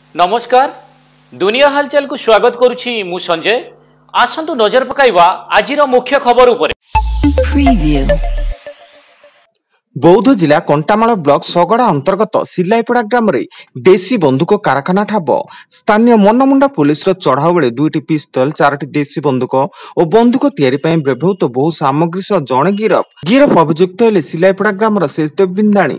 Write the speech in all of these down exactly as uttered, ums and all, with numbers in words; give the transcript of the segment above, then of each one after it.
नमस्कार दुनिया हालचाल को स्वागत करुछि मु संजय। आसंतु नजर पकाइबा आजिर मुख्य खबर उपरे। बौद्ध जिला कंटामाल ब्लॉक सगड़ा अंतर्गत सिलाईपड़ा ग्राम रे देशी बंदूक कारखाना ठाब स्थानीय मनमुंडा पुलिस चढ़ाऊ बेले दुईटी पिस्तल चारोटी देशी बंदूक और बंदूक तैयारी ପାଇଁ ବ୍ୟବହୃତ बहु सामग्री सह जणे गिरफ गिरफ अभियुक्त हेले सिलाईपड़ा ग्राम शेषदेव बिंदाणी।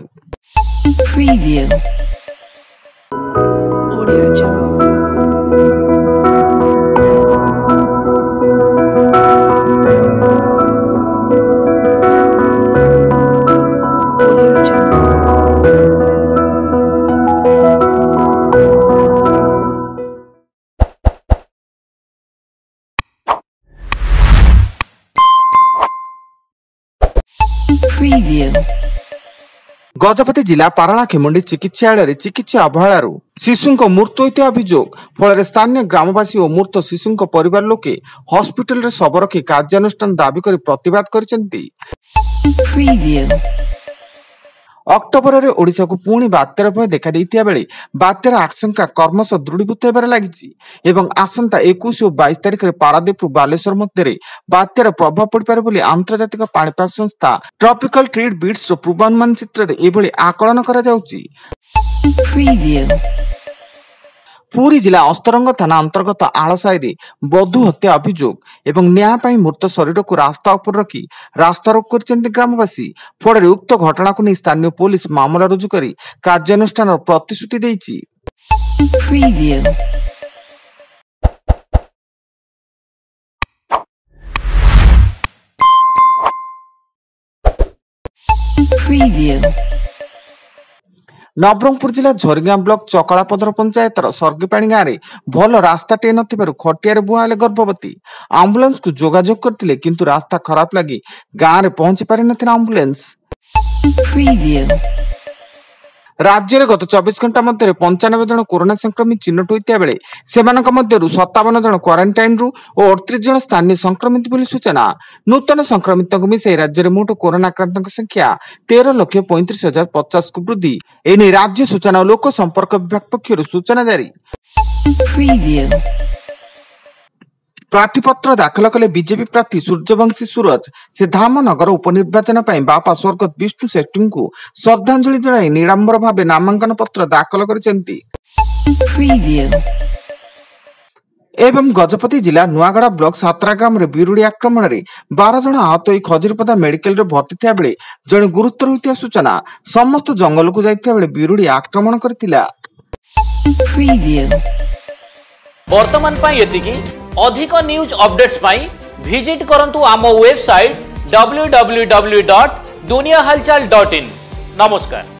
गजपति जिला पाराला खेमुंडी चिकित्सालय चिकित्सा अवहेलार शिशु मृत्यु होता अभियोग फल स्थानीय ग्रामवासी और मृत शिशु परिवार लोके हॉस्पिटल रे शव रखी कार्यानुष्ठान दाबी कर प्रतिवाद करिसेंती। अक्टोबर रे ओडिशा को पुणी बात्यार भय देखा देइतिया बेले बात्यार आशंका क्रमश दृढ़ीभूत हेबार लागिछि एवं आसंता इक्कीस और बाईस तारिख रे पारादीप बालेश्वर मध्य बात्यार प्रभाव पड़िपारे बोली आंतर्जातिक पाणीपाग संस्था ट्रॉपिकल ट्रेड बीट्स रो पूर्वानुमान चित्र रे एभली आकलन करा जाउछि। पुरी जिला अस्तरंग थाना अंतर्गत आलसाई बधू हत्या अभियोग एवं न्याय मृत शरीर को रास्ता उपर रखी रास्ता रोक कर ग्रामवासी फल उक्त घटना को नहीं स्थानीय पुलिस मामला रुजु कर कार्यानुष्ठान प्रतिश्रुति देइछि। नवरंगपुर जिला झरिगां ब्लॉक चकलापदर पंचायतर सर्गीपाणी गाँव में भल रास्ता टे नथिबारु खटियारे बुहाले गर्भवती आंबुलांस को जोगाजोग करथिले किंतु रास्ता खराब लगी गाँव में पहुंची पारि नथिला आंबुलांस। राज्य में गत चौबीस घंटा मध्य पंचानबे जन कोरोना संक्रमित चिन्हट होता बेले सेमानक मध्यरु सत्तावन जन क्वारंटाइन रु और अड़तीस जन स्थानीय संक्रमित बोली सूचना। नूतन संक्रमित मिसाई राज्य में मोट कोरोना आक्रांत संख्या तेरह लक्ष पैंतीस हजार पचास को वृद्धि एने राज्य सूचना और लोक संपर्क विभाग पक्षर सूचना जारी। प्रार्थीपत्र दाखल कले बीजेपी प्रार्थी सूर्यवंशी सूरज से धामनगर उपनिर्वाचन बापा स्वर्गत विष्णु शेट्टी को श्रद्धांजलि जणाई निरांबर भावे नामांकन पत्र दाखल करिसेंती। एवं गजपति जिला नुआगड़ा ब्लॉक सातरा ग्राम रे बिरुड़ी आक्रमण रे बारह जन आहत होई खजुरीपदा मेडिकल रे भर्ती थिया बेले जणे गुरुतर होइतिया सूचना समस्त जंगल को जाइतिया बेले बिरुड़ी आक्रमण करथिला। वर्तमान पाई एतिकी अधिक न्यूज अपडेट्स पाई विजिट करंतु आम website W W W dot Duniya Halchal dot in. नमस्कार।